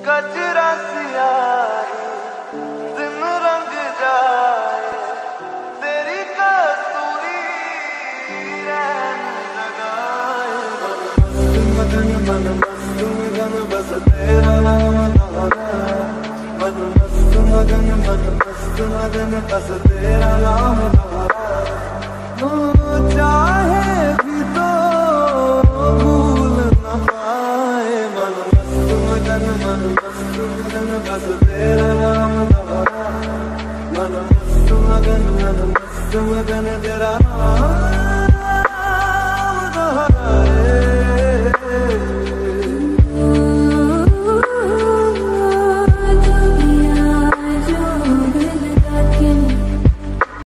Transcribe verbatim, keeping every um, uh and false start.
कचरा सियाही दिन रंग जाए, तेरी कसूरी रैन लगाए। मगन मन मस्त मगन बस तेरा नाम दोहरा, मन मस्त मगन मन मस्त मगन बस तेरा नाम दोहरा।